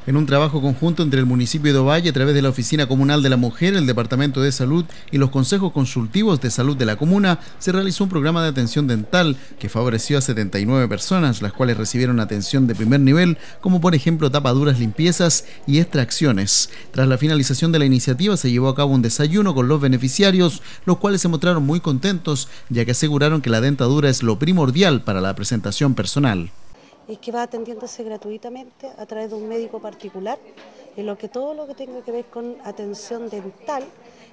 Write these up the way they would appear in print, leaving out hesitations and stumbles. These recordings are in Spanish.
En un trabajo conjunto entre el municipio de Ovalle, a través de la Oficina Comunal de la Mujer, el Departamento de Salud y los consejos consultivos de salud de la comuna, se realizó un programa de atención dental que favoreció a 79 personas, las cuales recibieron atención de primer nivel, como por ejemplo tapaduras, limpiezas y extracciones. Tras la finalización de la iniciativa se llevó a cabo un desayuno con los beneficiarios, los cuales se mostraron muy contentos, ya que aseguraron que la dentadura es lo primordial para la presentación personal. Es que va atendiéndose gratuitamente a través de un médico particular, en lo que todo lo que tenga que ver con atención dental,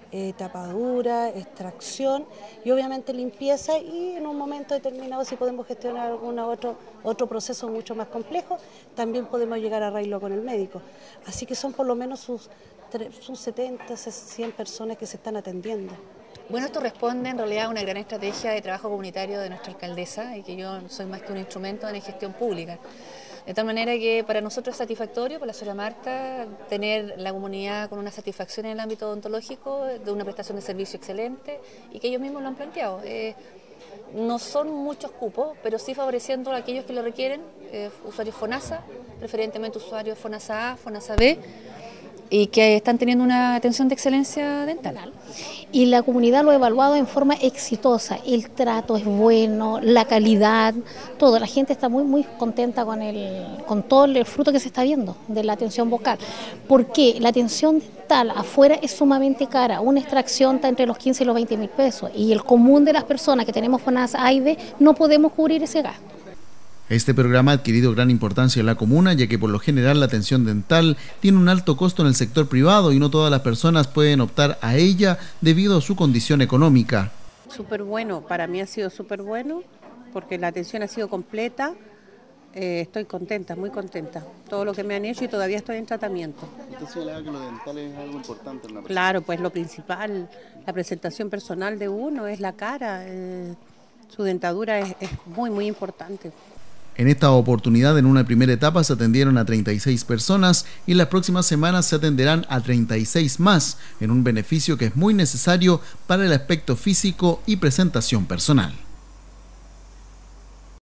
tapadura, extracción y obviamente limpieza, y en un momento determinado si podemos gestionar algún otro proceso mucho más complejo, también podemos llegar a arreglo con el médico. Así que son por lo menos sus 70, 100 personas que se están atendiendo. Bueno, esto responde en realidad a una gran estrategia de trabajo comunitario de nuestra alcaldesa, y que yo soy más que un instrumento de la gestión pública. De tal manera que para nosotros es satisfactorio, para la señora Marta, tener la comunidad con una satisfacción en el ámbito odontológico, de una prestación de servicio excelente, y que ellos mismos lo han planteado. No son muchos cupos, pero sí favoreciendo a aquellos que lo requieren, usuarios FONASA, preferentemente usuarios FONASA A, FONASA B, y que están teniendo una atención de excelencia dental. Y la comunidad lo ha evaluado en forma exitosa, el trato es bueno, la calidad, todo. La gente está muy contenta con todo el fruto que se está viendo de la atención bucal, porque la atención dental afuera es sumamente cara, una extracción está entre los 15 y los 20 mil pesos, y el común de las personas que tenemos FONASA A y B no podemos cubrir ese gasto. Este programa ha adquirido gran importancia en la comuna, ya que por lo general la atención dental tiene un alto costo en el sector privado y no todas las personas pueden optar a ella debido a su condición económica. Súper bueno, para mí ha sido súper bueno porque la atención ha sido completa. Estoy contenta, muy contenta. Todo lo que me han hecho y todavía estoy en tratamiento. ¿Usted señalaba que lo dental es algo importante en la presentación? Claro, pues lo principal, la presentación personal de uno es la cara. Su dentadura es muy importante. En esta oportunidad, en una primera etapa, se atendieron a 36 personas y en las próximas semanas se atenderán a 36 más, en un beneficio que es muy necesario para el aspecto físico y presentación personal.